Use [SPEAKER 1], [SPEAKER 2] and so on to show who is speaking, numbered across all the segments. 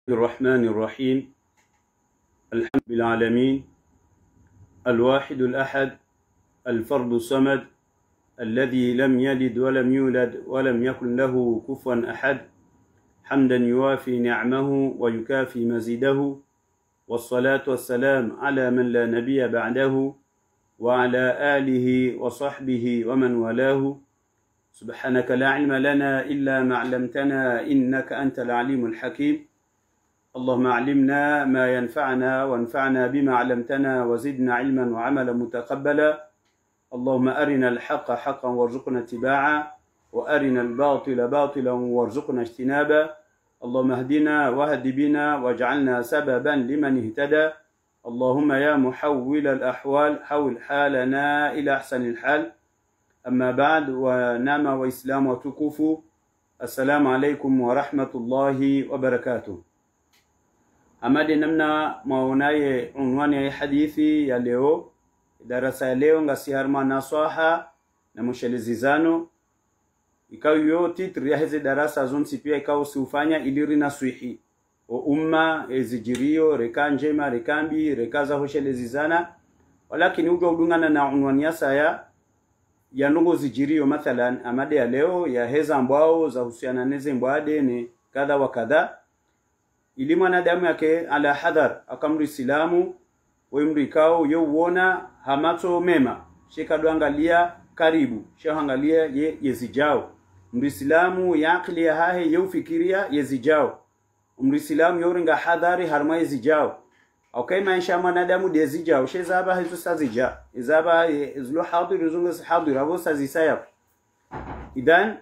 [SPEAKER 1] الرحمن الرحيم. الحمد لله العالمين، الواحد الأحد، الفرد الصمد، الذي لم يلد ولم يولد ولم يكن له كفوا أحد، حمدا يوافي نعمه ويكافي مزيده، والصلاة والسلام على من لا نبي بعده، وعلى آله وصحبه ومن والاه. سبحانك لا علم لنا إلا ما علمتنا إنك أنت العليم الحكيم. اللهم علمنا ما ينفعنا وانفعنا بما علمتنا وزدنا علما وعملا متقبلا. اللهم أرنا الحق حقا وارزقنا اتباعا، وأرنا الباطل باطلا وارزقنا اجتنابا. اللهم اهدنا واهد بنا واجعلنا سببا لمن اهتدى. اللهم يا محول الأحوال حول حالنا إلى أحسن الحال. أما بعد، ونعم وإسلام وتكفو. السلام عليكم ورحمة الله وبركاته. Amade namna maonaye unwani ya hadithi ya leo, darasa ya leo ngasi harma nasaha na mushelezizano. Ikaw yo titri ya heze darasa zonsi pia ikaw siufanya iliri na suihi o umma ezijirio reka njema rekambi rekaza hoshelezizana, walakini ugo udungana na unwani ya nungo zijirio. Mathalan amade ya leo ya heza ambao za husiana neze mbwade ni kadha wa kadha, ili mwanadamu yake ala hadhar akamri silamu wemri kao yo uona hamato mema sheka doangalia karibu shahangalia yezijao mri silamu yakli ya hahe yo fikiria yezijao mri silamu yo ringa hadhari harma yezijao okay maisha mwanadamu dezijao shezaba hizo sazija izaba izlu hadir zunga hadir abo sazisaya. Idan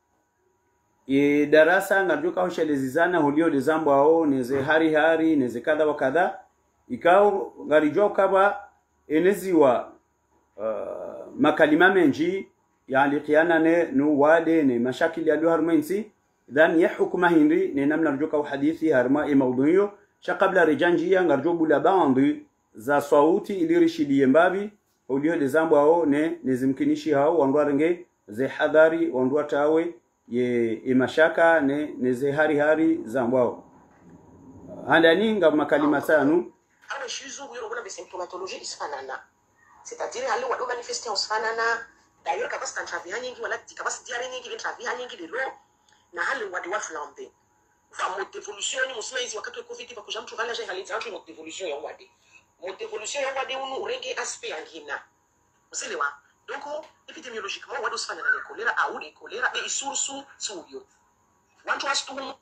[SPEAKER 1] darasa ngarjuka hoshelezizana hulio dezambo ao neze hari neze kadha wa kadha, ikao ngarijoka ba eneziwa makalima menji yaliqiana ne nuwade ne mashakili ya harmensi. Idan ya hukuma hindi ne namna rjuka hadithi harma mawduyo sha qabla rijanjia ngarjobu la bandi za sauti ili rishidi mbabi hulio dezambo ao ne nezimkinishi hao wandwarenge ze hadhari wandwa tawe ye mashaka ne hari zambwao handani nga makalima sanu
[SPEAKER 2] ana shizo huyo ngona symptomatologie isfanana, c'est-à-dire hali wado manifeste usfanana d'ailleurs kabas tantravia nyingi wala kabas diare nyingi ventravia nyingi de lo na hali wadi wa flambe va mode evolution ni musmaizi wakati wa covid bakuja mtu vala je hali zangu mode evolution ya wadi unu urenge aspect angina uselewa. Donc, épidémiologiquement, on doit faire le choléra, à où le choléra, et source souillot. On doit se tourner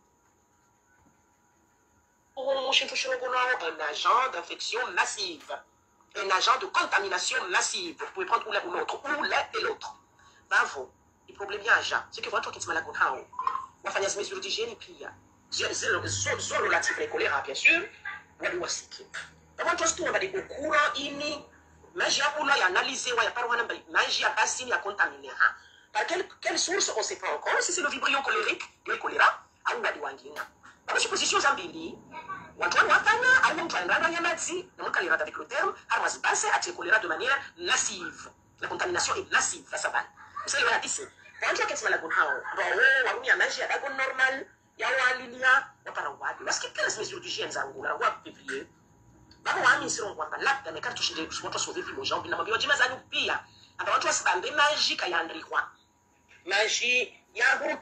[SPEAKER 2] un agent d'infection massive, un agent de contamination massive. Vous pouvez prendre ou l'autre, ou l'un et l'autre. Bravo. Le problème est déjà, c'est que votre qui est malade, on va faire des mesures d'hygiène, puis c'est relatif au choléra, bien sûr, on doit s'y quitter. On doit se tourner au courant ini. Magia pula ya analyser wa ya parwana magia bassine ya contaminer ha. Par quelle source on sait pas encore, si c'est le vibrio cholérique, le choléra, au ngadi wangina. Par supposition zambili, watu wafanya au mtu anaenda ya maji, na mkalira avec le terme, arwas basse à le choléra de manière massive. La contamination est massive, ça va. Vous savez voilà ici. Quand tu as la gunhao, ba warumi ya magia dago normal, ya walilia, ya parawadi. Parce que quelles mesures d'hygiène zangula wa publier. Baba wami siro kwamba labda mekati tushinde watu sovivi moja mbili na mabio jima zanyu pia aba watu wasibambe maji kayandrikwa maji ya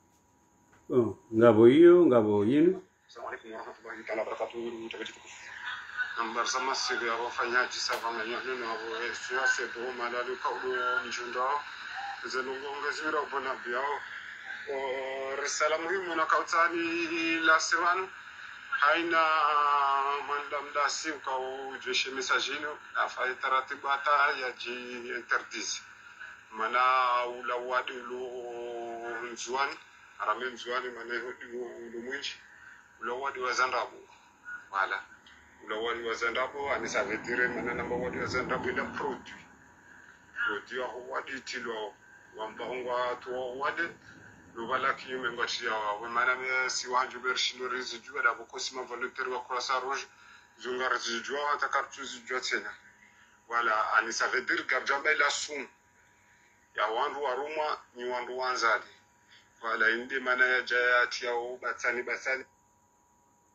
[SPEAKER 1] ngabo yinu.
[SPEAKER 3] Assalamu alaykum wa rahmatullahi ta'ala wa barakatuh. Mtakatifu namba sama sisi wafanyaji sasa manyonyo na wao siasa do malalu kaudo mjunda zelungo ngazira ubona biao o risala muhimu na kautani la semana haina mandam da sim ka ujeshe messagino afa taratibu hata ya ji interdise mana ula wadi lo nzwani arame nzwani mana lo mwinchi ula wadi wazandabu wala ula wadi wazandabu anisa vedire mana namba wadi wazandabu ila produit ho wadi tilo wambangwa to wadi lubala kiyume ngati ya mana me si wanju bershino residue da bokosima volontaire wa croissant rouge zunga residue ata kartu residue tena wala anisa vedir garjamba ila sum ya wandu waruma ni wandu wanzali wala indi mana ya jayati ya batsani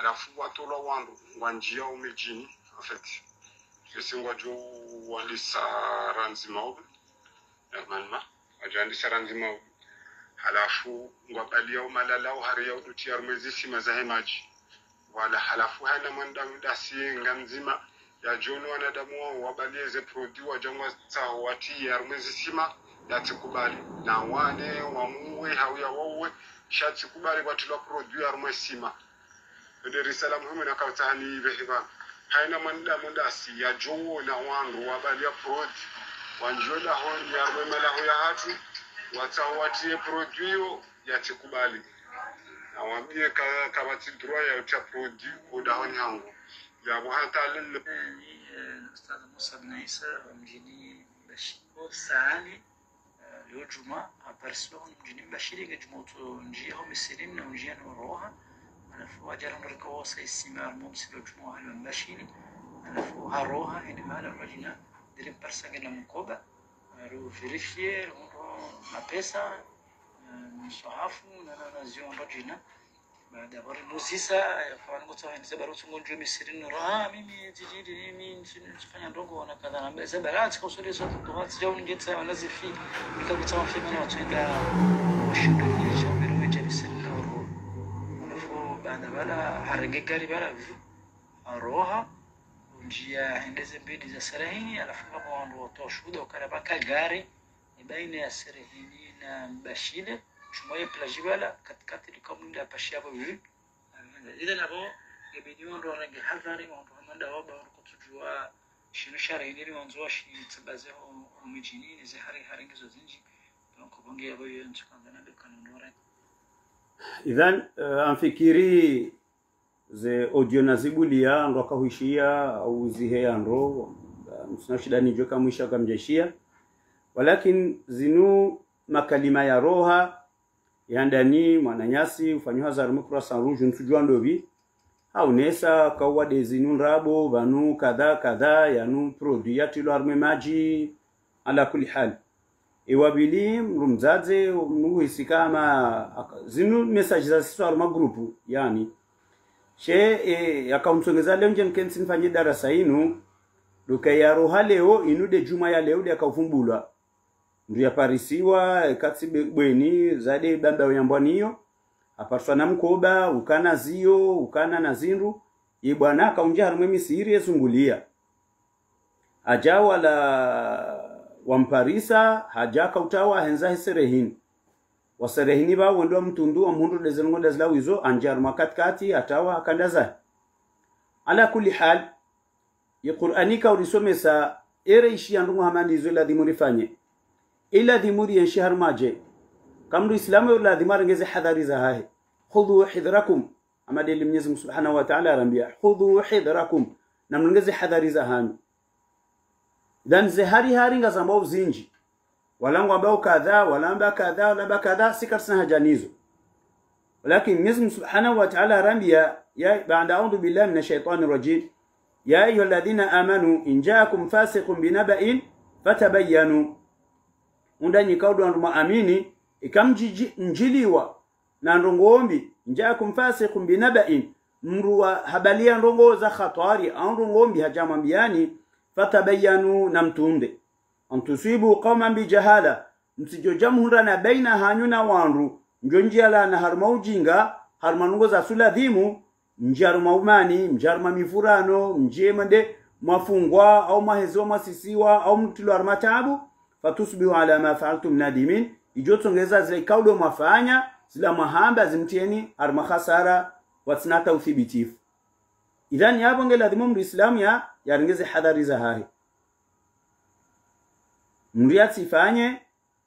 [SPEAKER 3] halafu watola wandu wanjia umejini afeti kesingwa jo walisa ranzima ubi normalement ajandisha ranzima ubi halafu ngwabalia umalala uhari ya uduti ya mwezi sima za hemaji wala halafu hana mwanda mdasi nganzima ya jono wanadamu wabalie ze produit wajangwa sa wati ya mwezi sima yatikubali na wane wamuwe hauya wawe shatikubali kwa tula produit ya mwezi sima ndio risala muhimu na kautani behiba haina mwanda mdasi ya jono na wandu wabalia produit wanjola honi ya mwemala hoya hatu watawatie produit yatikubali na wambie kabati droit ya ucha produit udahoni hangu ya buhata lil
[SPEAKER 4] Ustadh Musa bin Isa mjini Bashiko Saani leo Juma aparslo mjini Bashiri gejmoto njia ho misirin na njia noroha alafu ajara nrikawa saisima mumsilo Juma hal Bashiri alafu haroha ina mala rajina dirim parsaga na mkoba ru verifier na pesa msahafu na nazio rajina baada bari nusisa kwa ngoto hani sabaru tungonjo misirin raha mimi tijiri mimi nifanya ndogo na kadha na mbele sabarat kwa sura zote tuhat jau ngeta wanazi fi nikabita fi mana wataenda washughuli shauri weje misirin roho alafu baada bala harige gari bala aroha njia endeze mbili za Serehini alafu kama wao watoa shuhuda ukarabaka gari baina ya Serehini na Bashile شوية بلاجيبالا كات لكمل باشيا بوجي إذا نبغى يبينون رونا جهال ثاني وهم ده هو بقول جوا شنو شاريني وانزوا شيء تبازه ومجيني إذا هاري جزء كوبانجي أبوي ينشكان ذنا بكانون ورا
[SPEAKER 1] إذن أنفكري ze audio nazibulia ndo akahuishia au zihe ndo msina ni joka mwisha kamjeshia walakin zinu makalima ya roha yandani mwananyasi ufanywa za rumukura sanruju ntujua ndovi au nesa kawa dezinu rabo banu kadha yanu produit yatilo arme maji ala kulli hal iwabili mrumzaze mungu isikama zinu message za sisi ma grupu yani she yakamsongeza leo nje mkensi nifanye darasa inu duka roha leo inude juma ya leo yakavumbulwa ndio yaparisiwa katsi bweni zade bamba yambwaniyo aparswa na mkoba ukana zio ukana na zindu ye bwana akaunja harumwe misiri yesungulia aja wala wamparisa haja kautawa henza Serehini waserehini ba wendo mtundu wa mundu dezengo dazlawizo anjar makatkati atawa akandaza ala kulli hal ya Qur'ani ka urisomesa ere ishi andungu hamanizo la dhimurifanye ila dhimuri ya shahar maje kamru islamu la dhimarengeze hadhari za hahe khudhu hidrakum amadeli Mwenyezi Mungu Subhanahu wa Ta'ala arambia khudhu hidrakum na mngeze hadhari za hami dan zehari ngazambao zinji walangu ambao kadha walamba kadha wala kadha sikarsana hajanizo lakini Mwenyezi Mungu Subhanahu wa Ta'ala arambia ya ba'da a'udhu billahi minash shaitani rajim ya ayyuhalladhina amanu in ja'akum fasiqun binaba'in fatabayyanu undani kaudu andu maamini ikamjiliwa na ndongombi njaakum fasiqun binaba'in mruwa habalia ndongo za khatari au ndongombi hajamambiani fatabayanu namtunde antusibu qauman bijahala msijojamhura na baina hanyuna wandu njonjala na harmaujinga harmanungo za suladhimu njaruma umani njaruma mifurano njemande mafungwa au mahezo masisiwa au mtilo armatabu fatusbihu ala ma fa'altum nadimin ijotongeza zile kaudo mafanya zila mahamba zimtieni arma khasara watsnata uthibitifu idhan yapo ngela dhimu muislam yaringeze hadhari za hahi mriati ifanye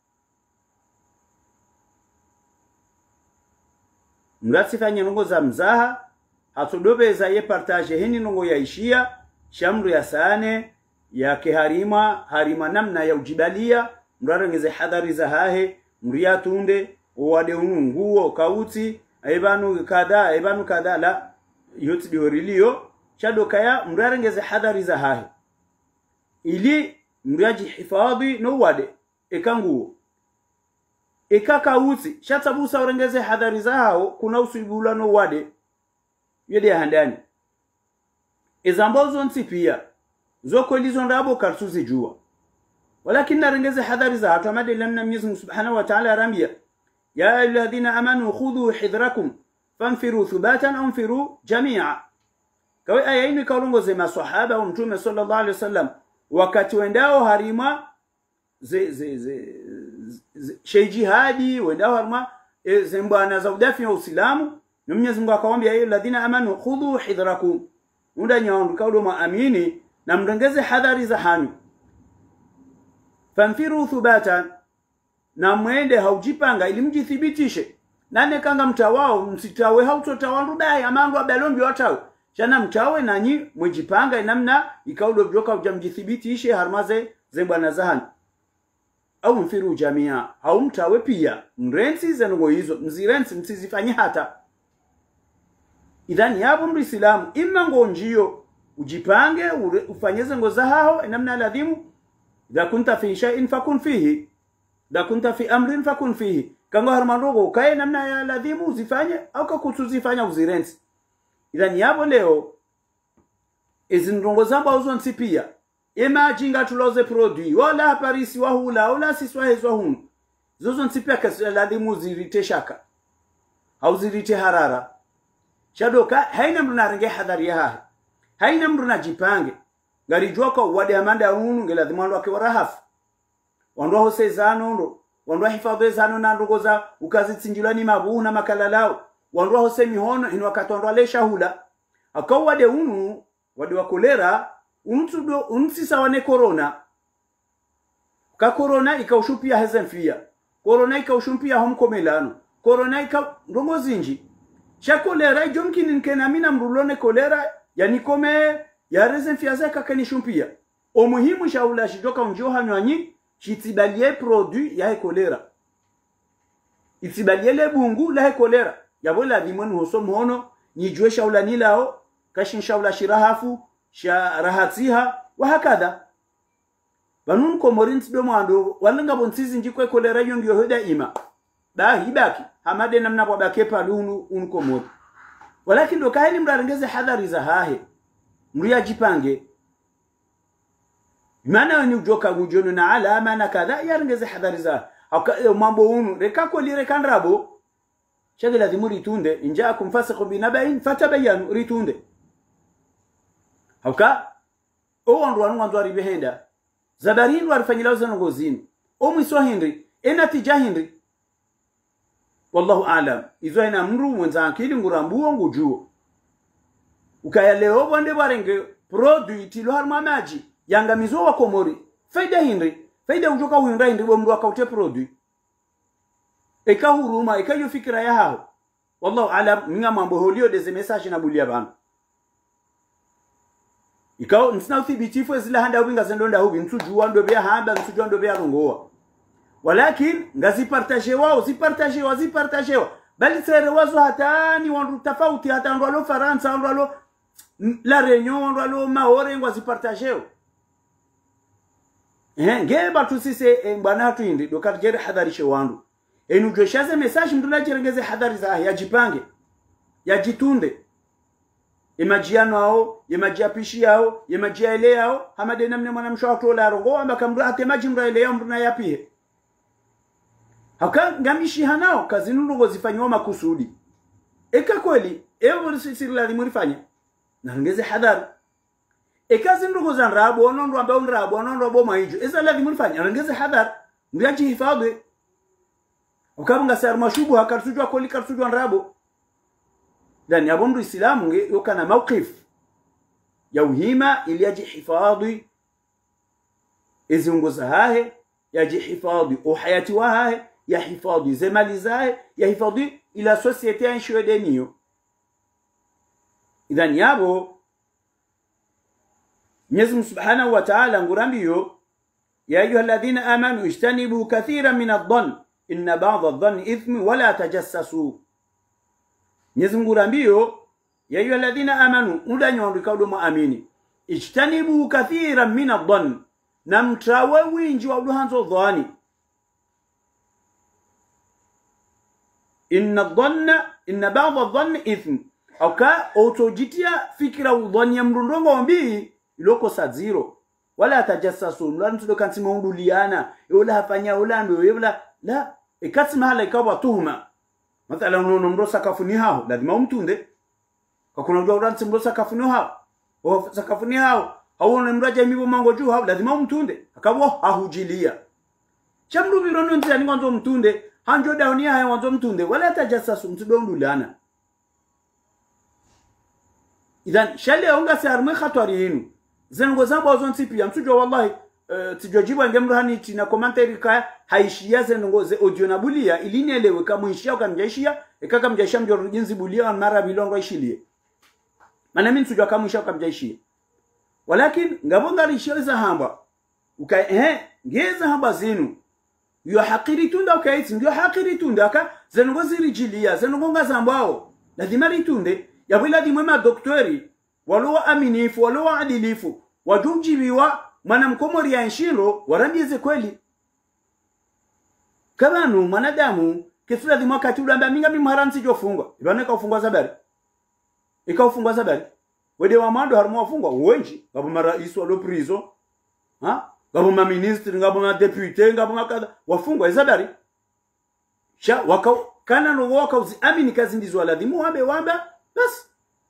[SPEAKER 1] nongo za mzaha hatudobeza ye partage hini nongo yaishia shamru ya sane ya harima namna ya ujibalia mrarengeze hadhari za hahe mriatunde wade nguo kauti aibanu kadha la yote diorilio chado kaya mrarengeze hadhari za hahe ili mriaji hifadhi no wade ekanguo ekaka uti shatabusa urengeze hadhari za hao kuna usibula no wade yede handani izambozo nsipia zoko lizo ndabo kartuzi jua walakin narengeze hadhari za hatu amade lamna Mwenyezi Mungu Subhanahu wa Ta'ala arambia ya alladhina amanu khudhu hidrakum fanfiru thubatan au anfiru jami'a. Kwa aya hii kaulongoze maswahaba wa Mtume sallallahu alaihi wasallam wakati wendao harima jihadi wendao harima zembana za udafi wa Uislamu na Mwenyezi Mungu akawaambia ya alladhina amanu khudhu hidrakum unda nyaondu kaudo maamini na mrengeze hadhari za hanyu fanfiru thubatan na mwende haujipanga ili mjithibitishe nane kanga mtawao msitawe hautotawandu dai amandu abalombi watawe chana mtawe nanyi mwijipanga namna ikaudo joka ujamjithibitishe harmaze zembana zahan au mfiru jamia au mtawe pia mrensi zengo hizo mzirensi msizifanye hata idhani yabo mrislamu imma ngonjio ujipange ufanyeze ngoza hao namna ladhimu idha kunta fi shay'in fakun fihi da kunta fi amrin fakun fihi kanga harmandogo kae namna ya ladhimu uzifanye au kakutuzifanya uzirensi idhani yabo leo izindongo zamba uzo nsipia ema jinga tuloze produit wala parisi wahula wala siswa hezwa hunu zozo nsipia kasi ladhimu zirite shaka au zirite harara shadoka haina mtu narenge hadhari ya haina mtu najipange ngarijua kwa wade amanda hunu ngeladhimu wake warahafu wandwa hose zano ndo wandwa hifadhi zano na ndogoza ukazitsinjilani mabuhu na makalalao wandwa hose mihono ino wakati wandwa lesha hula akau wade unu wade wa kolera unsisa wane corona ka corona ikaushupia hezenfia corona ikaushupia homkomelano corona ndongo zinji cha kolera jomkini nkena mina mrulone kolera yani kome ya rezenfia zaka kanishumpia omuhimu shaula shijoka unjo hanywanyi chitibalie produit ya kolera itibalie le bungu la kolera yabola limoni hoso mhono nijwe shaula nilao kashin shaula shirahafu sha rahatiha wa hakadha banun komorinti do mwando walenga bonsizi njikwe kolera yongiyo hoda ima ba hibaki hamade namna bwa bakepa lunu unkomori walakin do kaini mrarengeze hadhari za hahe mriya jipange maana ni ujoka gujono na alama na kadha yarengeze hadhari za mambo unu rekako li rekanrabo shage lazima ritunde injaakum fasiqun binabain fatabayanu ritunde hauka o wandu aribehenda zabarin warifanyila uzano ngozini o mwiswa hindri enatija hindri wallahu aalam izo ina mru mwenza akili ngurambuo ngujuo ukaya leo bonde barenge produit lo harma maji yanga mizo wa komori faida hindri faida ujoka uinda hindri bo mru akaute produit eka huruma eka yo fikira ya hao wallahu aalam minga mambo holio de message na bulia bana ikao nsina uthibitifu zila handa winga zendonda hubi nsujua ndo bia hamba nsujua ndo bia rongoa walakin ngazipartagewa zipartagewa bali sere wazo hatani wandu tofauti hata ndo alo Faransa ndo alo la Réunion ndo alo Maore ngazipartagewa ngeba tusise bwana hatu indi dokatjere hadharishe wandu enu joshaze message mtu najerengeze hadhari za yajipange yajitunde imajiano hao yemajiapishi yao yemajiaele yao hamade namne mwanamsho atola rongo amba kamru atemaji mraele yao mruna yapie haka ngamishi hanao kazi nungo zifanywa makusudi eka kweli ewo sisi lazima rifanye narengeze hadhari ekazi nungo za nrabo onondo amba nrabo onondo boma hijo eza lazima rifanye narengeze hadhari mbiaji hifadhi ukabunga sar mashubu hakartujwa kweli kartujwa nrabo dan yabondu islamu yokana mawqif ya uhima ili yaji hifadhi izunguza hahe yaji hifadhi uhayati wa hahe ya hifadhi zemali zahe ya hifadhi ila societe ya nshwedeniyo idhan yabo Mwenyezi Mungu Subhanahu wa Ta'ala ngurambiyo ya ayyuhalladhina amanu ijtanibu kathiran min adh-dhann inna ba'dha adh-dhanni ithmi wa la tajassasu Mwenyezi Mungu ngurambiyo ya ayyuhalladhina amanu udanyo kaudo muamini ijtanibu kathiran min adh-dhann namtrawe winji wa uduhanzo dhani inna ba'dha adh-dhanni ithm au ka autojitia fikira udhani ya mrundongo wambii iloko sa zero wala atajassasu mlan tudo kanti maunduliana yola hafanya ulando yola la ikati mahala ikawa tuhuma mathala unono mrosa kafuni hao lazima umtunde kwa kuna ujua uranti mrosa kafuni hao o sakafuni hao hauone mraja mibo mango juu hao lazima umtunde akawa hahujilia chamru birono ntia ni wanzo mtunde hanjo daunia haya wanzo mtunde wala atajassasu mtudo undulana idhan shali aunga sarme khatwari yenu zengo zambo azonti pia mtujo wallahi tijojibu ngemru hani tina commentary ka haishia zengo ze audio na bulia ilinielewe kama ishia ukamjaishia ekaka mjaishia mjoro jinsi bulia mara bilongo ishilie maana mimi tujua kama ishia ukamjaishia walakin ngabonga rishia za hamba uka ngeza hamba zinu yo hakiri tunda ukaiti ndio hakiri tunda ka zengo zirijilia zengo ngazambao lazima ritunde ya bila dimema doktori walowa aminifu walowa adilifu wajumjibiwa mana mkomori ya nshiro warambieze kweli kabanu manadamu kesula di mwakati ulamba minga mimharansi jofungwa ibana ikaufungwa zabari ikaufungwa zabari wede wa mando harmu wafungwa uwenji gabu marais walo prizo gabu ma ministri gabu ma depute gabu ma kada wafungwa zabari sha waka kana no waka uzi amini kazi ndizo waladhimu wamba basi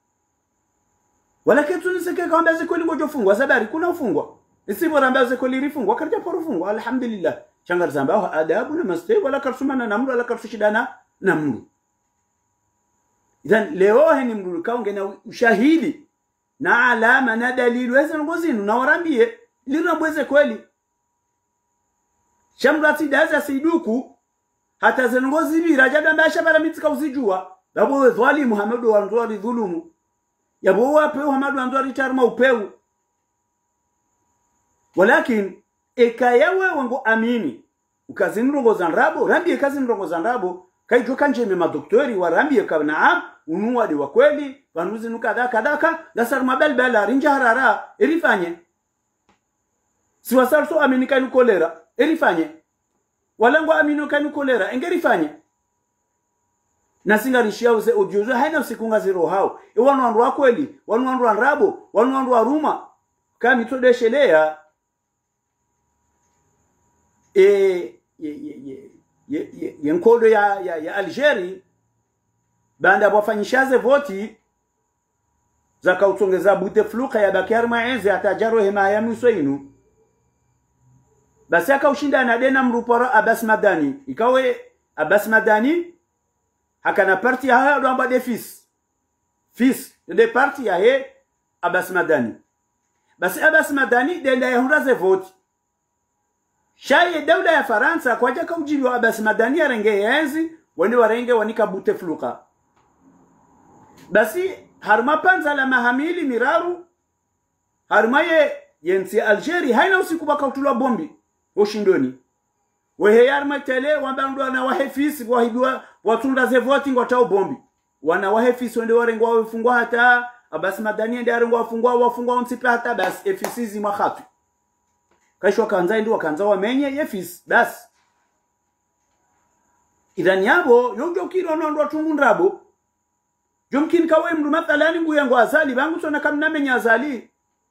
[SPEAKER 1] wala kitu niseke kwamba zikoli ngojo fungwa zabari kuna ufungwa isibo ramba zikoli rifungwa karja porufungwa alhamdulillah changar zamba adabu na mastay wala karsumana namru wala karsushidana namru idhan leo heni mru kaunge na ushahidi na alama na dalili weza ngozinu na warambie lirambweze kweli shamrati daza siduku hata zengozi biraja dambasha bara mitika uzijua babo dhali Muhammad wa ndwali dhulumu yabo wape Muhammad wa ndwali tarma upeu walakin ekayawe wango amini ukazinrongo zanrabo rambi ekazinrongo zanrabo kaijo kanje mema doktori wa rambi ka naam unua de wa kweli vanuzi nukadha kadaka dasar mabel bela rinja harara erifanye siwasarso amini kanu kolera erifanye walango amino kanu kolera engerifanye nasinga rishia uze odiozo haina usikunga zero hao wanu wandu wa kweli wanu wandu wa nrabo wanu wandu wa ruma kama itodeshelea yenkodo ya Algeria banda wafanyishaze voti zaka utongeza Bouteflika ya Bakar Maeze atajaro hema ya Musoinu basi akaushinda na dena mrupara Abbas Madani ikawe Abbas Madani hakana parti ya haya ndo de fils de parti ya he Abbas Madani basi Abbas Madani denda ya hundaze voti shaye dawla ya Faransa kwa jaka ujibi wa Abbas Madani ya renge yenzi wani warenge wanika Bouteflika basi harma panza la mahamili miraru harma yensi Algeria haina usiku baka utulwa bombi ushindoni wehe harma tele wambandwa na wahefisi wahibwa watunda ze voting watao bombi wana wahefisi wende warengo wafungwa hata Abbas Madani ende arengo wafungwa onsipe hata basi efisizi makhatu kaishwa kanza ndio kanza wamenye yefis basi idhan yabo yojo kiro ndo tumundrabo jomkin kawe mru mathalani nguyango azali bangu sona kamna menya azali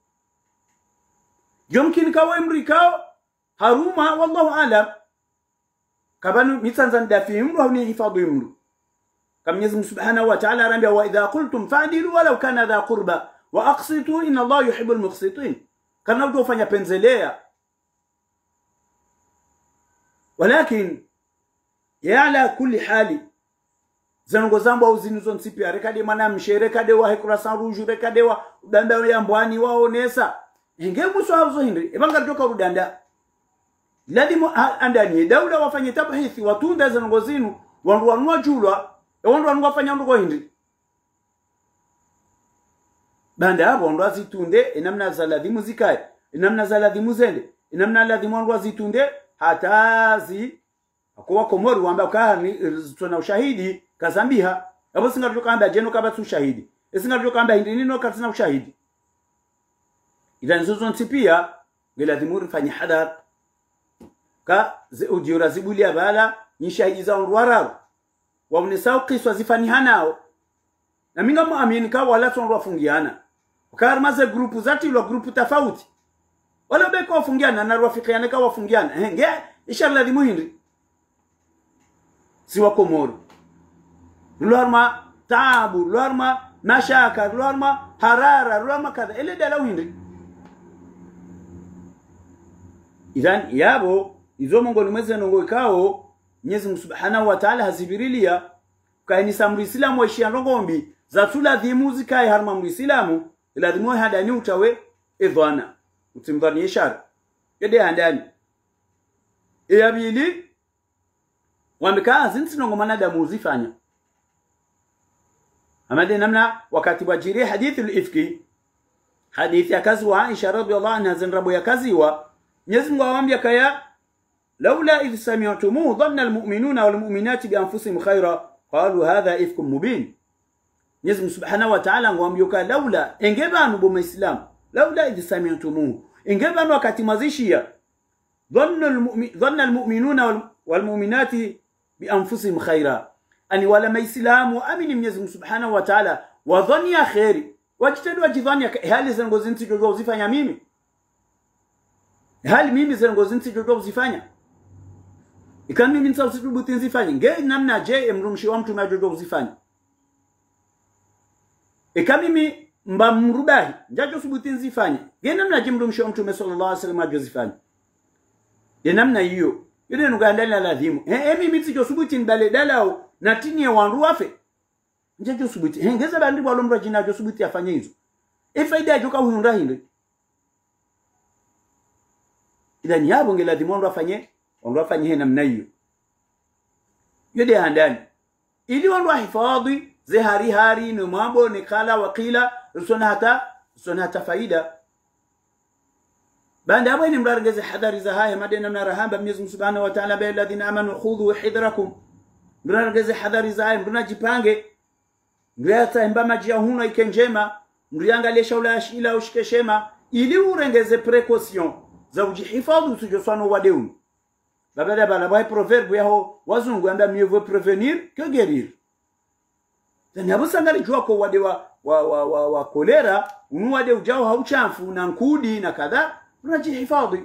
[SPEAKER 1] jomkin kawe mrikao haruma wallahu alam kabanu mitsanza ndafi mru hawni hifadhi mru kam Mwenyezi Subhanahu wa Ta'ala arambia wa idha qultum fa'dilu walau kana dha qurba wa aqsitu inna Allah yuhibbul muqsitin kana utofanya penzelea walakin ya ala kulli hali zango zambo au zinizo nsipi rekade mana msherekade wa hekurasan ruju rekade wa udanda ya mbwani waonesa ingemuso hazo hindi ebanga toka udanda lazima andani daula wafanye tabhithi watunda zango zinu wandu wanua julwa wandu wafanya ndo hindi banda hapo ndo azitunde inamna za ladhimu zikae inamna za ladhimu zende inamna ladhimu wandu azitunde hatazi kwa komori wamba kani tuna ushahidi kazambiha hapo singa tukamba jeno kaba tu ushahidi singa tukamba hindi nino katina ushahidi idan zozo ntipia geladhimuri fanya hadar ka ujira zibulia bala ni shahidi za urwara wa mnisau qiswa zifani hanao na minga muamini ka wala sonro wafungiana ukarmaze grupu zati lo grupu tofauti wala beko wafungiana na rafikiana ka wafungiana nge inshallah di muhindi si wakomoro lorma taabu lorma mashaka lorma harara lorma kadha ile dala uhindi idhan yabo izo mongoli mweze nongo ikao Mwenyezi Mungu Subhanahu wa Ta'ala hazibirilia kaini samri Islamu waishia ngombi za tula dhimu zikai harma Muislamu ila dhimu hadani utawe idhana utimdhani ishara yede handani yabili wamekaa zinsi nongomana damu zifanya amade namna wakati wajiri hadithi al-ifki hadithi ya kazi wa Aisha radhiyallahu anha zinrabu ya kazi wa Mwenyezi Mungu awaambia kaya laula idh sami'tumuhu dhanna almu'minuna walmu'minati bi anfusihim khayra qalu hadha ifkum mubin. Mwenyezi Mungu Subhanahu wa Ta'ala ngwambia laula engebanu bo muislam laula idh sami'tumuhu engebanu wakati mazishia dhanna almu'minuna walmu'minati bi anfusihim khayra ani wala maislamu amini Mwenyezi Mungu Subhanahu wa Ta'ala wa dhania khairi wajitadu wajidhania hali zangu zintijo zifanya mimi hali mimi zangu zintijo zifanya ikani mimi nsausibuti nzifanya nge namna je mrumshi wa mtu majojo zifanya ikani mimi mbamrubahi njajo subuti nzifanya nge namna je mrumshi wa mtu sallallahu alaihi wasallam majojo zifanya ye namna hiyo yule nugandala ladhimu mimi ntijo subuti mbale dalao na tini ya wanru wafe njajo subuti ngeza bandi walomra jina jo subuti afanye hizo faida joka huunda hinde ila nyabo ngela dhimu afanye namna hiyo yode handani ili wandu hifadhi zihari hari ni mambo ni kala wakila usona hata faida banda hapo ni mrargeze hadhari za haya madena na rahaba Mwenyezi Mungu Subhanahu wa Ta'ala bil ladina amanu khudhu hidrakum mrargeze hadhari za haya mnajipange mriata mbama jia huna ikenjema mriangalie shaula ashila ushike shema ili urengeze precaution za ujihifadhi usijoswana wadeuni babada bala boy proverbe yao wazungu amba mieux vaut prévenir que guérir tena busangali jua ko wade wa kolera unuwade ujao hauchafu na nkudi na kadha unajihifadhi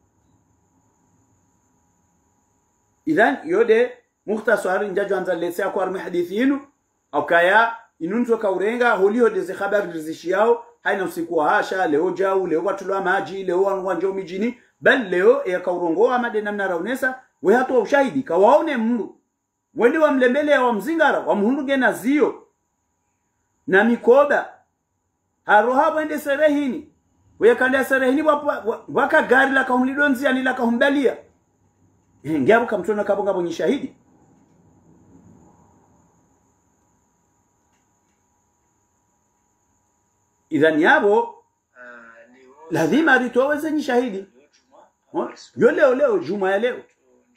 [SPEAKER 1] idhan yode mukhtasar njajo anza lesa kwa armi hadithinu au kaya inunzo kaurenga holio de habari zishiao haina usiku wa hasha leo jao leo watulwa maji leo wanjo mijini bal leo ya kaurongoa madena namna raunesa we hatoa ushahidi kawaone mndu wende wa mlembele wa mzingara wa mhunduge na zio na mikoba haroha wende serehini we kanda serehini waka gari la kahumlidonzi ani la kahumdalia ngabo kamtona kabonga bonyi shahidi idhan yabo lazima ritoweze ni shahidi yo leo juma ya leo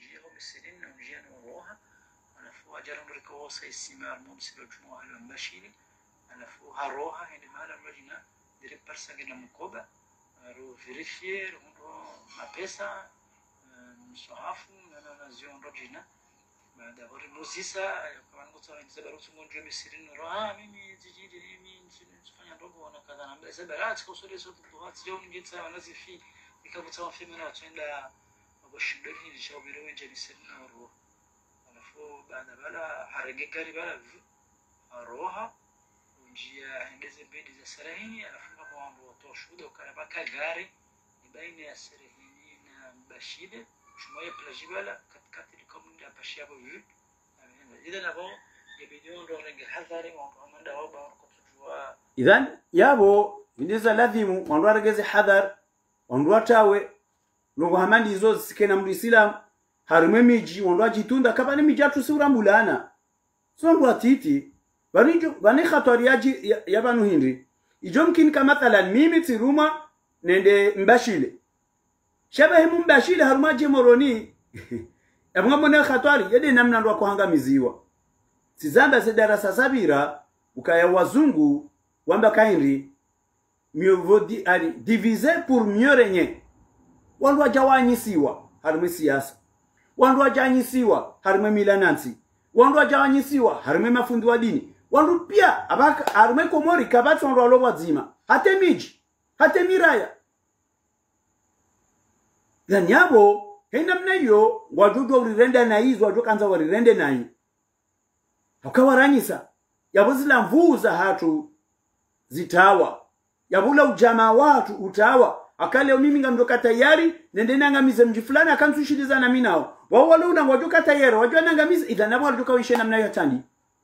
[SPEAKER 4] baada hori muzisa kama ngoto inza barutu ngonje misirini roha mimi jijidi mimi nifanya ndogo na kadha na mbele sabarat kwa sura zote tuhat leo ngita wanazifi ikabuta mfimi na twenda wabashindani nishaubiri wenje misirini roho alafu baada bala harege gari bala roha njia endeze bedi za sarahini alafu kama mambo toshuda ukarabaka gari ni baina ya sarahini na mbashide shumaya plajibala katikati likomunda pashia bo yu idhan abo yebidon ndo renge hadhari wamanda waba kutujua
[SPEAKER 1] idhan yabo ndiza ladhimu wanduarageze hadhar wanduatawe nugo hamandi hizo sikena mlislam harume miji wanduajitunda kaba ni mijatu surambulana sondu atiti bani khatariaji yabanu hindi ijomkin kama mathalan mimi tiruma nende mbashile shabahi mbashile harumaje moroni abunga mona khatari yede namna ndo kuhangamiziwa sizamba se darasa sabira ukaya wazungu wamba kaindi mieux vaut diviser pour mieux régner wandu wajawanyisiwa harume siasa wandu wajanyisiwa harume milanansi wandu wajawanyisiwa harume mafundi wa dini wanrupia abaka arme Komori kabatu wanrolo wazima hate miji hate miraya ganyabo henda mnayo wajudo urirenda na hizo wajudo kanza warirende na hii hakawaranyisa yabuzila mvuza hatu zitawa yabula ujamaa watu utawa akale mimi ngamdoka tayari nende nangamize mji fulani akansushiriza na mimi nao wao wale unangojoka tayari wajua nangamize idhan abo wajuka wishe namna hiyo tandi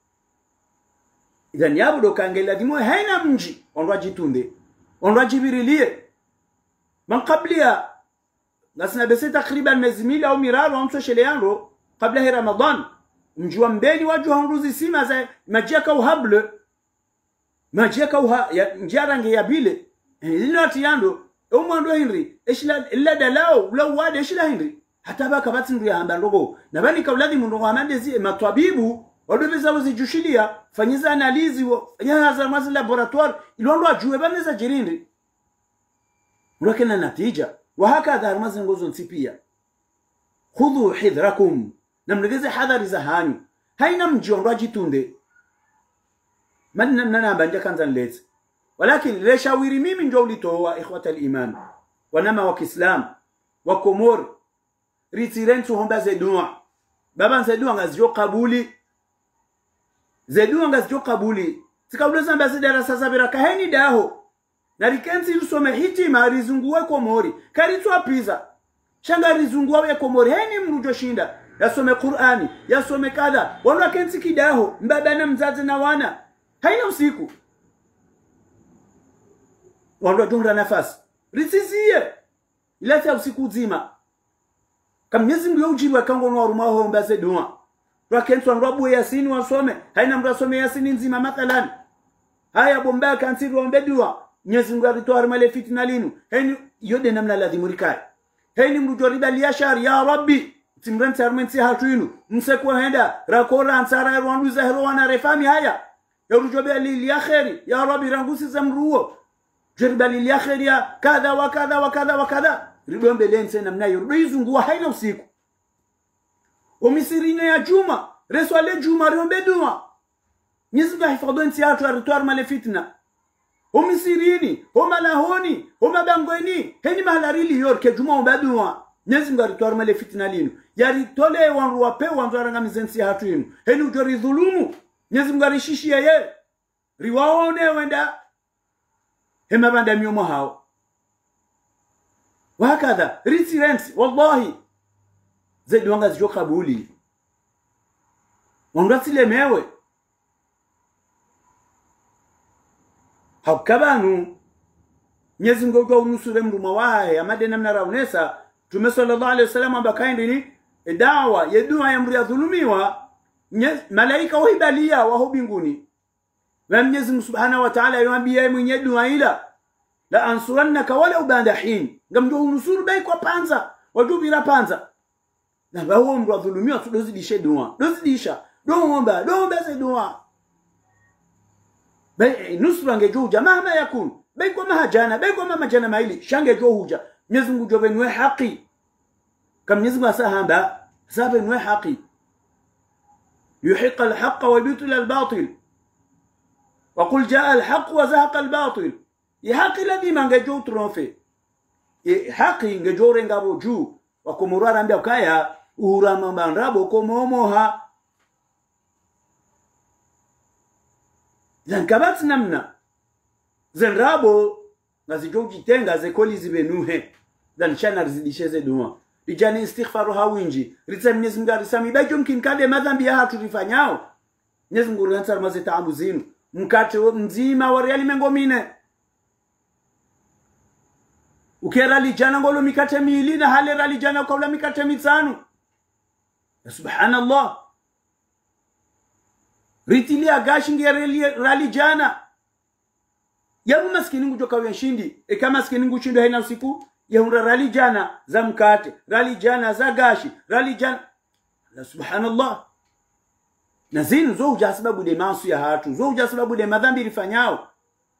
[SPEAKER 1] idhan yabo dokangela dimo haina mji ondwa jitunde ondwa jibirilie man qablia nasina bese takriban mezimili au miraru amso shele yango kabla Ramadan mji wa mbeni waju hanruzi sima za majaka uhable majaka uha njarange ya bile linati yando umwando Henry eshila illa dalao ula wade eshila Henry hata baka batsindu ya hamba ndogo nabani kauladi mundu amandezi matwabibu wadobeza wazijushilia fanyiza analizi fanya mazi laboratoire ilondo ajue baneza jirindi mrakena natija وهكذا المزن غوزون سيبيا خذوا حذركم نملغزي حذر زهاني هاي نمجيون راجي تونده من ننا بانجا كانزان ليز ولكن لشاويري مي من جولي تووا إخوة الإيمان ونما وكسلام وكمور ريتيرنسو هم بزيدوع بابا زيدوع غزيو قبولي زيدوع غزيو قبولي تكابلو زنبازي دراسة زابرا كهيني داهو na rikenzi lusome hitima rizunguwe Komori karitwa pizza shanga rizunguwe Komori heni mrujo shinda yasome Qur'ani yasome kadha wana kenzi kidaho mbabana mzazi na wana haina usiku wando dunga nafasi risizie ileta usiku zima kamnyezi ndio ujirwa kango no ruma ho mbaze dua rakenzi wanrabu yasini wasome haina mrasome yasini nzima mathalan haya bomba kanzi rombe dua Mwenyezi Mungu alitoa male fitna linu heni yode namna lazimurikai heni mrujoriba liashari ya rabbi timrenti armenti hatuinu msekwa henda rakora ansara rwandu zahiro wana refami haya ya rujobe liakhiri ya rabbi rangusi zamruo jeriba liakhiri ya kadha wa kadha wa kadha wa kadha ribombe lense namna yorizungua haina usiku omisirina ya juma reswale juma riombe dua Mwenyezi Mungu hifadhi nti hatu alitoa male fitna Omisirini, omalahoni, omabangweni, heni mahalarili yorke juma umbadua. Nyezi mga rituar male fitina linu. Yari tole wanruwa pe wanzuaranga mizensi hatu inu. Heni ujori dhulumu. Nyezi mga rishishi ya ye. Riwaone wenda. Hema banda miyomo hao. Wakada, riti rensi, wallahi. Zedi wanga zijo kabuli. Wangati lemewe. Hakabanu Mwenyezi Mungu kwa unusure mruma wae amade namna raunesa Mtume sallallahu alaihi wasallam ambakaindi ni dawa yedua ya mria dhulumiwa malaika wahibalia wa mbinguni na Mwenyezi Mungu subhanahu wa ta'ala yuambia mwenye dua ila la ansurannaka wala ubanda hin ngamdo unusuru bai kwa panza wajubira panza na bawo mria dhulumiwa tudozidishe dua dozidisha domba ze dua bai nusura ngejuja mahama yakun bai kwa mahajana maili shange johuja Mwenyezi Mungu jobenwe haki kama Mwenyezi Mungu asahamba sabenwe haki yuhiqa alhaqa wa yubtil albatil wa qul jaa alhaq wa zahaqa albatil yahaqi ladhi mangejo trofe haki ngejore ngabo juu wa kumurara ambia kaya urama mandrabo komomoha Zankabat namna Zenrabo Nazijoji tenga zekoli zibenuhe Zanshana rizidisheze dua Rijani istighfaru hawinji Ritsa Mwenyezi Mungu risami Bajo mkinkade madhambi ya hatu rifanyao Mwenyezi Mungu rihansar maze taamu zinu Mkate mzima wariali mengomine Ukera lijana ngolo mikate miili na halera lijana kaula mikate mitanu Subhanallah Ritilia gashingi rali jana. Yabu maskini ngujoka wenshindi. Kama maskini nguchindo haina usiku. Yahunda rali jana za mkate. Rali jana za gashi. Rali jana. La subhanallah. Nazinu zo uja sababu de mansu ya hatu. Zo uja sababu de madhambi rifanyao.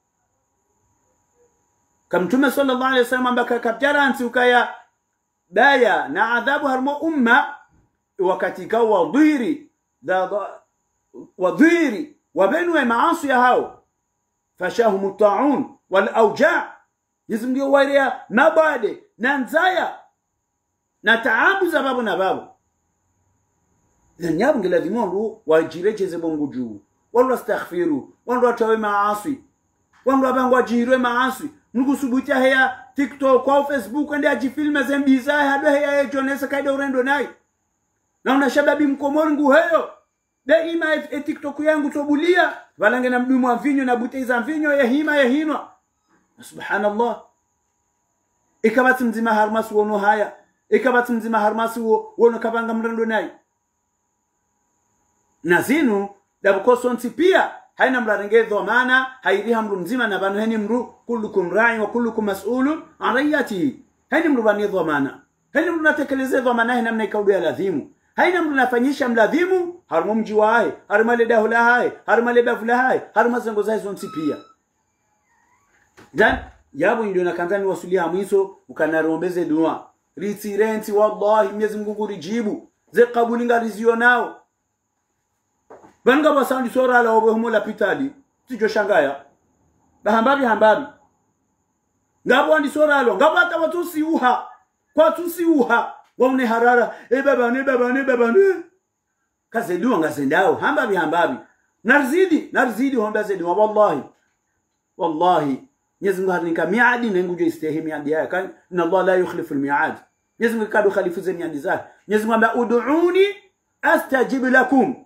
[SPEAKER 1] Kamtume sallallahu alaihi wasallam ambaka kapjara ansi ukaya. Daya na adhabu harmo umma. Wakati kawa dhiri. Wadhiri وبنوا معاصي هاو فشاهم الطاعون والأوجاع يزمجي واريا مبادئ ننزايا نتعامل زبابو نبابو إذن يابن الذي مروا واجيريجي زبونجو والله استغفروا والله توي معاصي والله بانغوا جيرو معاصي nugu subutia heya TikTok kwa Facebook ende ajifilme zembiza hado heya jonesa kaida urendo nai na unashababi mkomori ngu heyo de ima TikTok yangu tobulia walange na mdumu wa vinyo na buteiza vinyo ya hima ya hinwa subhanallah ikabati mzima harmasu wono haya ikabati mzima harmasu wono kabanga mrendo nai nazinu dabukoso nti pia haina mlarenge dhamana hairiha mru mzima na banu heni mru kullukum ra'i wa kullukum mas'ulun an ra'iyatihi heni mru bani dhamana heni mru natekeleze dhamana hina mna ikaudu ya ladhimu haina mru nafanyisha mladhimu harumu mji wae harumale dahula hae harumale bafula hae harumazengo za hizo pia dan yabo ndio nakanzani wasulia mwiso ukanarombeze dua ritirenti wallahi Mwenyezi Mungu rijibu ze kabulinga rizio nao banga basandi sora la obohumo la pitali tijo shangaya bahambabi ngabo andi sora lo ngabo hata watu siuha kwa tusiuha waone harara baba ne kazedua ngazendao hambabi narzidi homba zedua wallahi Mwenyezi Mungu hanika miadi na ngujo istehi miadi yake kan inna Allah la yukhlifu al-mi'ad Mwenyezi Mungu kadu khalifu za miadi zake Mwenyezi Mungu amba ud'uni astajib lakum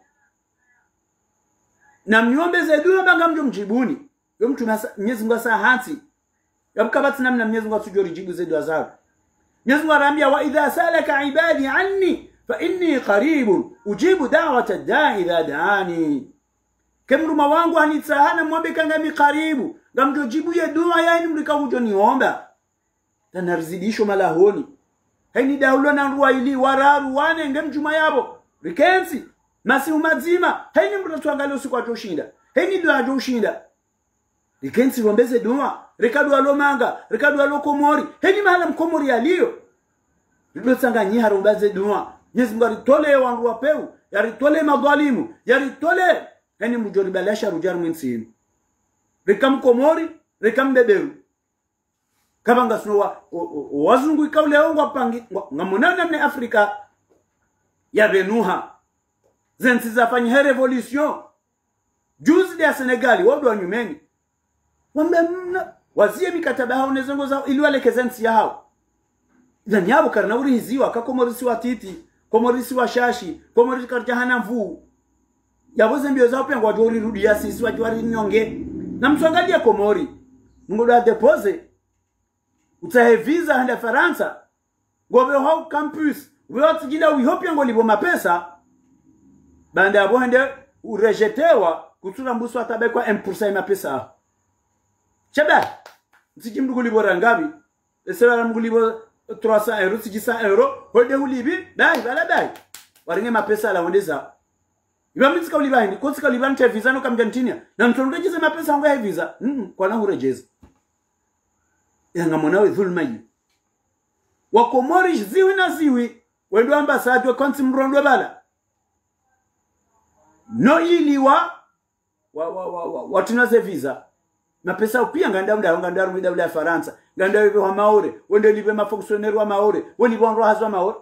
[SPEAKER 1] na mniombeze dua banga mjo mjibuni yo mtu Mwenyezi Mungu sahati yamkabati namna Mwenyezi Mungu atujori jibu zedu azab Mwenyezi Mungu anambia wa idha salaka ibadi anni fa inni qaribun ujibu da'wata da'i idha da'ani kemruma wangu anitsahana mwambe kanga mi karibu ngamjo jibu ya dua yani mlika ujo niomba na narzidisho malahoni haini daulo na ruwa ili wararu wane ngemjuma yabo rikensi masi umazima haini mtatuangalia usiku ajoshinda haini dua ajoshinda rikensi rombeze dua rekadu alomanga rekadu alokomori haini mahala mkomori alio ndio tsanganyi harombaze dua Mwenyezi Mungu aritole wangu wapeu yaritole madhalimu yaritole haini mjoribalasha rujar mwinsini rekam komori rekam beberu kabanga suwa wazungu ikaule ongo pangi ngamonana ne Afrika ya benuha zensi zafanya revolution juzi ya Senegali wadu wa nyumeni wazie mikataba hao nezengo zao ili walekeze nsi yao zani yabo karna uri hiziwa kakomorisi wa titi komorisi wa shashi komorisi karjahana mvu yabo zembio zao pia ngwa jori rudi ya sisi wajwari nyonge na mtuangalia komori ngoda depose utahe visa handa Faransa ngobe hao campus wewe tijina uhopia ngolibo mapesa banda yabo hende urejetewa kutura mbuso atabekwa 1% ya mapesa chaba msijimdugu libora ngabi esera mgulibo 300 euro 600 euro hode ulibi dai bala dai waringe mapesa la wondeza ibamitsika ulibani kotsika ulibani cha visa no kamjantinia na mtondojeje mapesa ngo ya visa kwa na urejeza yanga monawe dhulma yi wakomori ziwi na ziwi wendo ambassador wa konti mrondo bala no ili watunaze visa mapesa pia nganda rumida Faransa nganda wewe wa maore wende libe mafonctionnaire wa maore woni bonro hazwa maore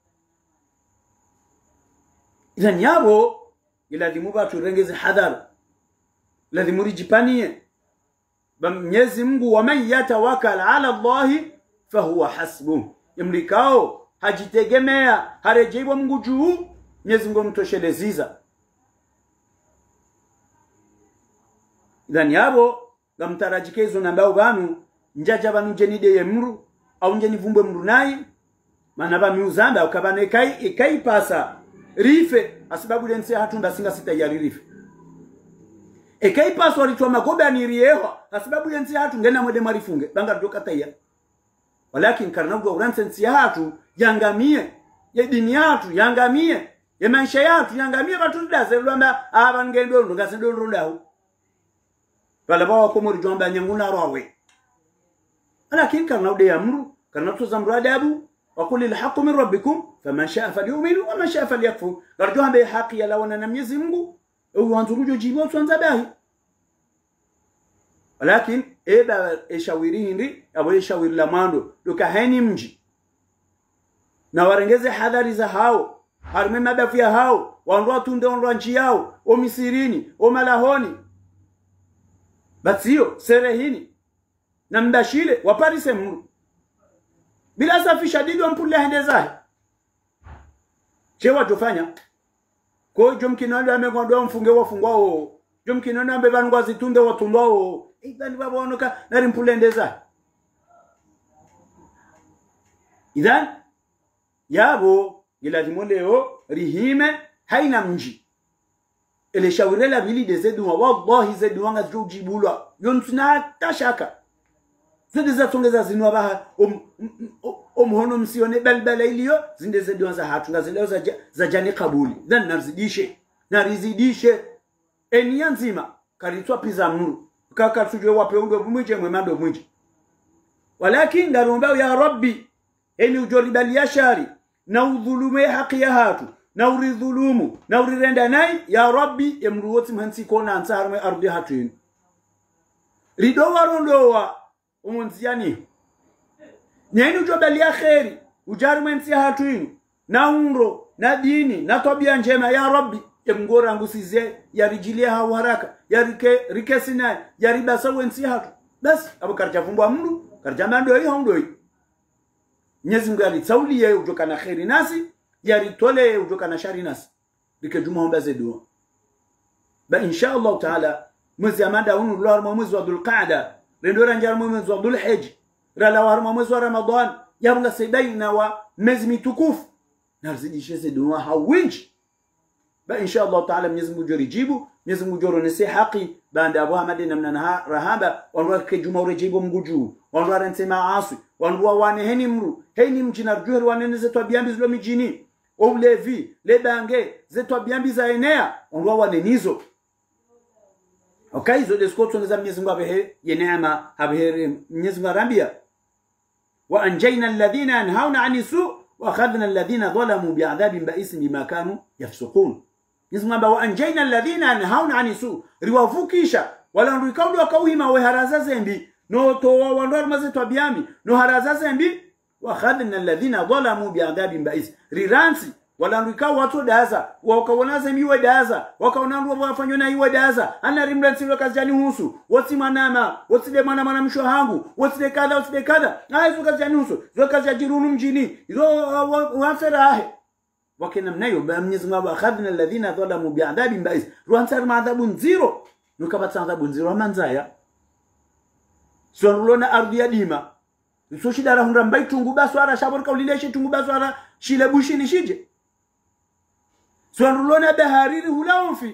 [SPEAKER 1] ila nyabo ila dimuba turengeze hadhara lazima rijipanie Mwenyezi Mungu wa man yatawakkal ala Allah fa huwa hasbuh imlikao hajitegemea harejeiwa Mungu juu Mwenyezi Mungu mtosheleziza Idhan yabo gamtarajikezo nambao banu njaja banu jenide yemru au njeni vumbe mru nai manaba miuzamba ukabane kai pasa rife asibabu dense hatunda singa sita ya rife kai pasa walitwa magobe anirieho asibabu dense hatu ngena mwede marifunge banga doka taya walakin karnabu uransensi ya hatu yangamie ya dini yatu yangamie ya maisha yatu yangamie batunda zelwamba abangendo ngasindo ndao wala bawa komori jomba nyanguna rawe lakini kana ude amru kana tuzamru adabu وقل الحق من ربكم فمن شاء فليؤمن ومن شاء فليكفر garjo hambe haki ya lawana na Mwenyezi Mungu uanzurujo jibo twanza bahi walakin eba eshawiri hindi abo eshawiri la mando dokaheni mji na warengeze hadhari za hao harme mabafu ya hao wanroa tunde wanroa nchi yao o Misirini o Malahoni batsio serehini na mbashile waparise mru bila safisha didi wampule hende zahe chewa tufanya ko jomkinando amegondwa mfunge wafungwao jomkinando ambebanwa zitunde watundwao idhani babonoka nari mpule hende zahe idhan yabo gilazimo leo rihime haina mji ele shawirela bili de zedu wallahi zedu wanga jujibula yontuna tashaka zinde za tongeza zinwa baha omhono msione balbala iliyo zinde zedu za hatunga zile za jani kabuli then narizidishe enia nzima karitwa piza muru kaka tujwe wapeungo mwije mwemando mwije walakin daromba ya rabbi eni ujoribali ya shari na udhulume haki ya hatu na uridhulumu na urirenda nai ya rabbi emruwoti mhansi kona ansaharme ardi hatu ridowa rondowa umunziani nyeni ujobali ya kheri ujarme nsi hatu na unro na dini na tabia njema ya rabbi emgora ngusize ya rijilia hau haraka ya rikesina ya ribasa wensi hatu basi abu karjafumbwa mru karjamando hii haundoi Mwenyezi Mungu alitaulie ujoka na khairi nasi yaritole ujoka na shari nasi likejuma homba zedu ba insha Allah taala mwezi amanda unu lorma mwezi wa Dhulqaada rendora njar mwezi wa Dhulhijj rala warma mwezi wa Ramadhan yabunga sebaina wa mwezi mitukufu narzidishe zedu hawinji ba insha Allah taala Mwenyezi Mungu jorijibu Mwenyezi Mungu joronese haki banda Abu Ahmad namna rahaba wanwa kejuma urejibu mguju wanwa rentema asu wanwa wane heni mru heni mjina rjuheri wanene zetu abiambi zilo mijini ou levi lebange zetu abiambi za enea wanwa wane nizo okay zo deskoto ngeza Mwenyezi Mungu abehe yeneama abehe Mwenyezi Mungu arambia wa anjayna alladhina yanhauna 'ani su wa akhadna alladhina zalamu bi'adhabin ba'isin bima kanu yafsukun Mwenyezi Mungu wa anjayna alladhina yanhauna 'ani su riwavukisha wala ndikaudo akauhima we haraza zembi no towa wandwar mazetu abiambi no haraza zembi wa akhadna alladhina zalamu bi'adhabin ba'is riransi wala ndikau watu daza wakaona zembi we daza wakaona ndo wafanywa na iwe daza ana rimransi lokazjani husu woti manama woti de mana msho hangu woti de kada aizo kazjani husu zo kazjirunu mjini zo waferahe wakina mnayo ba Mwenyezi Mungu akhadna alladhina zalamu bi'adhabin ba'is ruansar ma'adhabun zero nukabata adhabun zero manzaya sonrulona ardi ya dima so shidara hundra mbai tungu baswara shabor kaulileshe tungu baswara shile bushini shije sonrulona bahariri hulawfi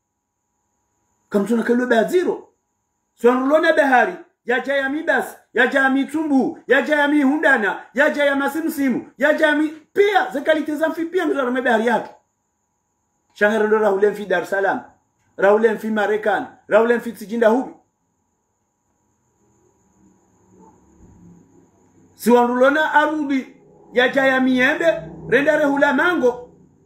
[SPEAKER 1] kamtuna kallo ba zero sonrulona bahari ya jaya mibas ya jaya mitumbu ya jaya mihundana ya jaya masimsimu ya jaya pia zakalite zamfi pia mzara bahari yatu shangara rahulen fi Dar es Salaam rahulen fi Marekani rahulen fi Sijinda hubi siwanrulona arudi ya jaya miembe rendare hula mango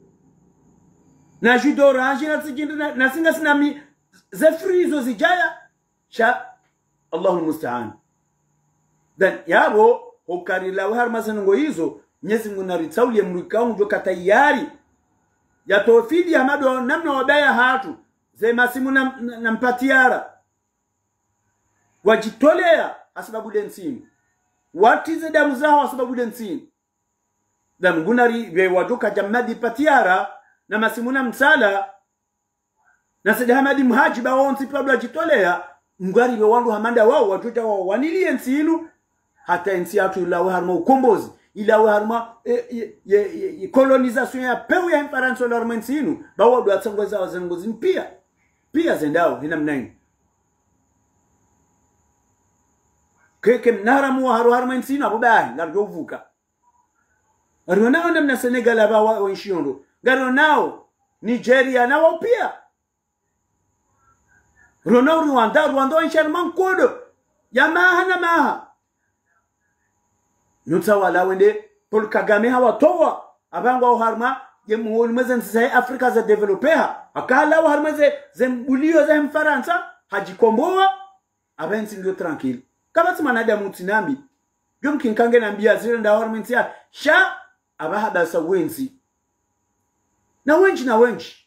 [SPEAKER 1] na judo orange na Sijinda na singa sinami zefrizo zijaya sha Allahu musta'an then yabo hokarila wa harmasango hizo Mwenyezi Mungu naritaulie mrikao njoka tayari ya tofidi ya mado namna wabaya hatu ze masimu na mpatiara wajitolea asababu densini watize damu zao asababu densini damu gunari wajoka jamadi patiara na masimu na msala na Hamadi mhajiba wonsi pablo wajitolea ngari wandu hamanda wao watuta wao wanilie nsinu hata nsi atu ilawe harma ukombozi ilawe harma kolonisation ya peu ya mfaransa la harma nsinu bawo do atsangwaza wazangozi pia zendao hina mnani keke mnaramu wa harma nsinu abubahi ngarjovuka arionao namna Senegal abawa wenshindo garonao Nigeria nao pia Rwanda insharman kodo ya maha na maha nutawala wende Paul Kagame hawa towa abangwa harma je muoni mwezen sai Afrika za developer akala wa harmeze zembulio za Mfaransa hajikomboa abensi ndio tranquille kama tsimana mutinambi jom kinkange nambia zile ndawar mintia sha abahada sa wenzi na wenji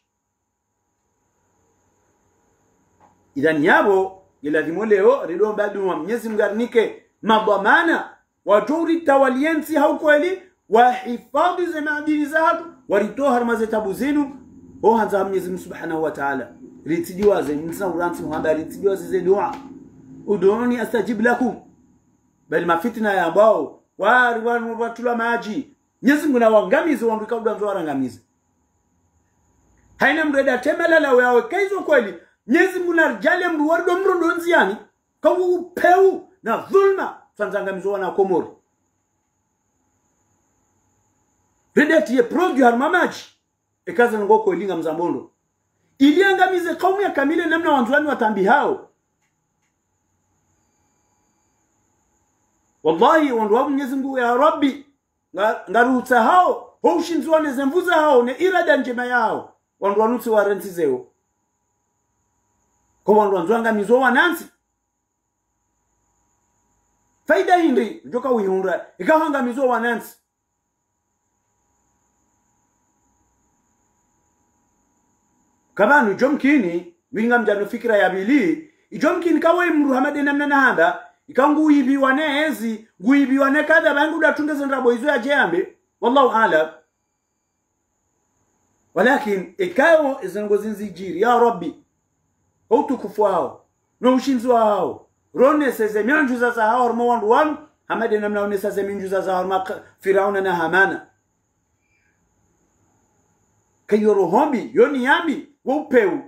[SPEAKER 1] idhan yabo iladhimo leo rido badu wa Mwenyezi Mungu arnike mabamana wajuri tawaliensi haukweli wahifadhi za maadili zao waritoa harmaze tabu zenu ho hanza Mwenyezi Mungu Subhanahu wa Ta'ala ritidiwa za msa uranti muhamba ritidiwa za dua uduni astajib lakum bali mafitna ya ambao watula maji Mwenyezi Mungu na wangamizi wanduka udanzo warangamizi haina mreda temelala wewe kaizo kweli Mwenyezi Mungu narjale mruwardo mrondonzi yani kawu peu na dhulma tanzangamizo wana Komori redati ye produit harmamaji ekaza ngoko ilinga mzambondo iliangamize kaumu ya kamile namna wanzuani watambi hao wallahi wanduwa Mwenyezi Mungu ya Rabbi ngaruta hao ho ushinzwane zemvuza hao ne irada njema yao wanduwa nuti warenzi zeo kwa wanduwa nzuangamizo wanansi faida hindi joka wihunra ikahangamizo wanansi kabanu jomkini winga mjano fikira ya bili ijomkini kawe mruhamade namna nahanda ikangu ibiwane ezi guibiwane kada bangu datunde zendrabo izo ya jambe wallahu alam walakin ikawo izengozinzi jiri ya Rabbi utukufu hao na ushinzi wao rone seze mianjuza za hao ormo wandu wanu hamade namna onesa ze mianjuza za orma Firauna na Hamana kayoro hombi yoni yambi wupeu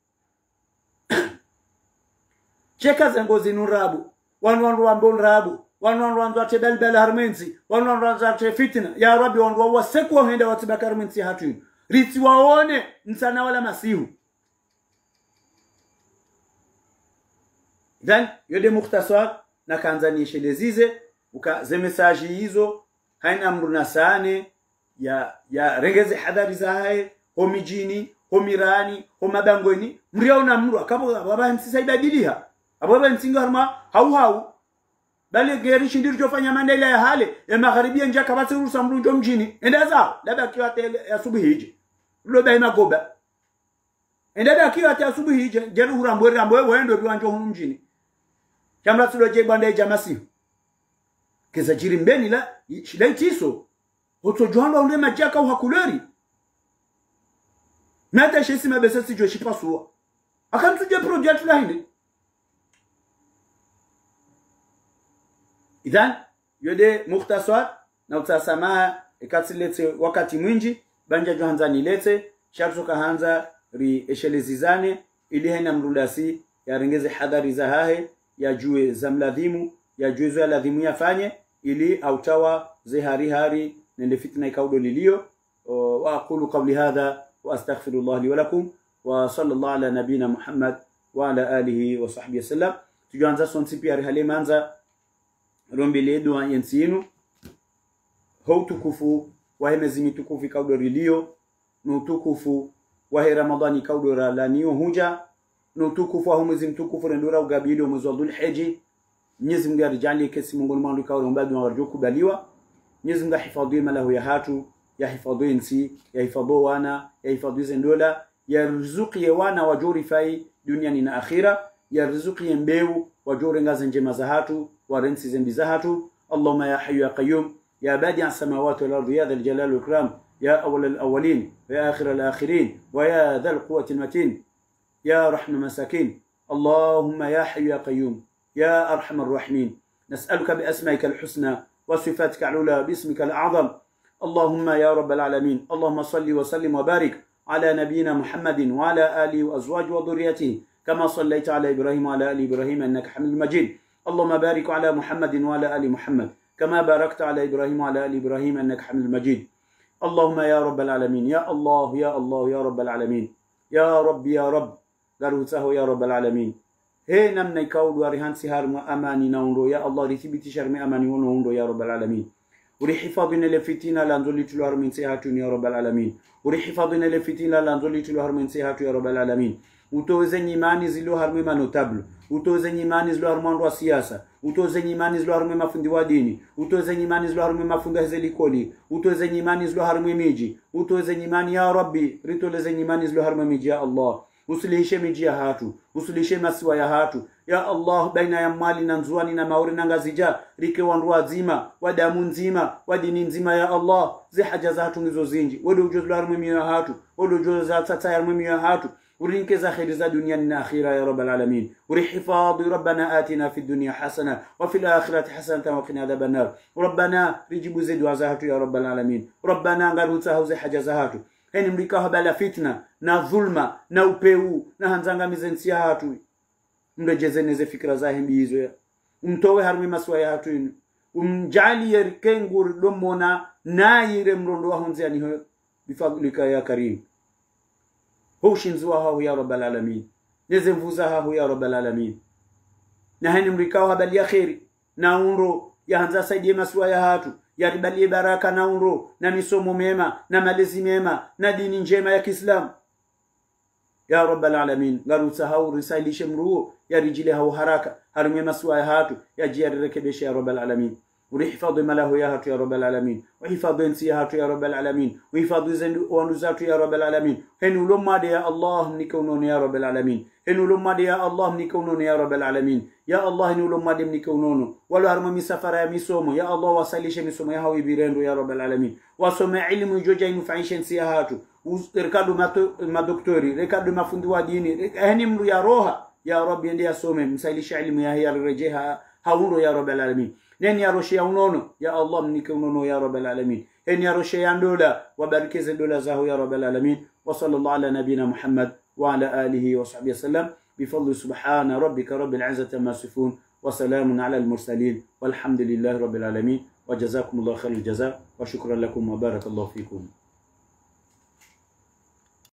[SPEAKER 1] cheka zengozi nurabu wanu wambon rabu wanu wandu atebelbel harmenzi wanu wandu ate fitna ya Rabbi wandu waseku henda watibaka harmenzi hatu riti waone nsana wala masihu dan yode mukhtasar na kanzani shelezize uka ze message hizo haina mruna sane ya regeze hadari za hai homijini homirani homabangoni mriona mru akabo baba nsisa ibadiliha ababa nsinga harma hau bale geri shindiru jofanya mandela ya hale ya magharibia nja kabati rusa mru njo mjini enda zao labda kiwa ya asubuhi hije loba ina goba enda kiwa ya asubuhi hije jeru urambwe wendo biwanjo hunu mjini kamla tuloje banda jamasi keza jiri mbeni la shilaitiso oto johanwa unde majaka uhakuleri mata shesi mabesa si joshi pasua akamtuje project la hindi idhan yode mukhtasar na utasama ikatilete wakati mwingi banja johanzani lete sharto kahanza ri eshelezizane ili hena mrundasi ya rengeze hadari za hahe ya jue za mladhimu ya jue za ladhimu yafanye ili autawa zihari nende fitna ikaudo lilio wa aqulu qawli hadha wa astaghfirullah li wa lakum wa sallallahu ala nabina Muhammad wa ala alihi wa sahbihi wasallam tujanza sonsi pia rihale manza rombele dua yensinu hautukufu wa hemezimi tukufu ikaudo lilio nutukufu wa Ramadhani ikaudo laniyo huja nutukufu wa mwezi mtukufu rendora ugabili wa mwezi wa Dhulhijja Mwenyezi Mungu arijali kesi Mungu mwandu kauli mbadu warjo kubaliwa Mwenyezi Mungu hifadhi malahu ya hatu ya hifadhi nsi ya hifadhi wana ya hifadhi zendola ya riziki wana wajuri fai duniani na akhira ya riziki mbeu wajuri ngazi njema za hatu warensi zembi za hatu Allahumma ya hayyu ya qayyum ya badi'a samawati wal ardi ya dhal jalali wal ikram ya awwal al awwalin wa ya akhir al akhirin wa ya dhal quwwati al matin يا رحم مساكين اللهم يا حي يا قيوم يا أرحم الراحمين نسألك بأسمائك الحسنى وصفاتك العلى باسمك الأعظم اللهم يا رب العالمين اللهم صل وسلم وبارك على نبينا محمد وعلى آله وأزواجه وذريته كما صليت على إبراهيم وعلى آل إبراهيم إنك حميد مجيد اللهم بارك على محمد وعلى آل محمد كما باركت على إبراهيم وعلى آل إبراهيم إنك حميد مجيد اللهم يا رب العالمين يا الله يا الله يا رب العالمين يا رب يا رب garusaho ya rabbal alamin he namna ikawdu arihan sihar mu amani naundo ya Allah rithibiti sharmi amani wono undo ya rabbal alamin urihifadhina ile fitina la nzoli tulo harmin sihatu ya rabbal alamin urihifadhina ile fitina la nzoli tulo harmin sihatu ya rabbal alamin utoze nyimani zilo harmi manotable utoze nyimani zilo harmandu wa siasa utoze nyimani zilo harmi mafundi wa dini utoze nyimani zilo harmi mafundi wa hezelikoli utoze nyimani zilo harmi miji utoze nyimani ya rabbi ritoleze nyimani zilo harmi miji ya Allah usulihishe miji ya hatu usulihishe masiwa ya hatu ya Allah baina ya mali na nzuani na mauri na ngazija rike wandu nzima wa damu nzima wa dini nzima ya Allah zi haja za hatu ngizo zinji wadu ujozo la harmi ya hatu wadu ujozo za tata ya harmi ya hatu ورينك خير ذا دنيا آخرة يا رب العالمين ورحفاظ ربنا آتنا في الدنيا حسنة وفي الآخرة حسنة وقنا عذاب النار ربنا رجب زيد وزهته يا رب العالمين ربنا غروتها وزي حاجة زهته هن ملكها بلا فتنة نا ظلمة نا upeu na hanzanga mizensia hatu mrejezene ze fikra za himbizo ya umtowe harmi maswa ya hatu inu umjali yerkengur domona na yire mrondo wa hunzi ani bifadlika ya karim hushinzwa hao ya rabbal alamin nezemvuza hao ya rabbal alamin na hani mrikao habali ya khairi na unro ya hanza saidie maswa ya hatu ya ribalie baraka na unro na misomo mema na malezi mema na dini njema ya Kiislamu ya rabbal alamin garuta hao risailishe mruo ya rijile hao haraka harume maswa ya hatu ya jiari rekebesha ya rabbal alamin ورحفظ مله يا هاتو يا رب العالمين وحفظ انسي يا هاتو يا رب العالمين وحفظ ونزاتو يا رب العالمين هنو لما دي يا الله نكونون يا رب العالمين هنو لما دي يا الله نكونون يا رب العالمين يا الله هنو لما دي نكونون ولو هرم مسافر يا مسومو يا الله وصليش مسومو يا هاوي بيرندو يا رب العالمين وسمع علم جوجا ينفعيش انسي يا هاتو ركادو ما دكتوري ركادو ما فندوا ديني هنمرو يا روها يا رب يندي اسومه مساليش علم يا هي الرجيها هاونو يا رب العالمين نين يا روشي يونونو يا الله منك ونونو يا رب العالمين هن يا روشي يندولا وبركز الدولا زاهو يا رب العالمين وصلى الله على نبينا محمد وعلى آله وصحبه وسلم بفضل سبحان ربك رب العزة ما يصفون وسلام على المرسلين والحمد لله رب العالمين وجزاكم الله خير الجزاء وشكرا لكم وبارك الله فيكم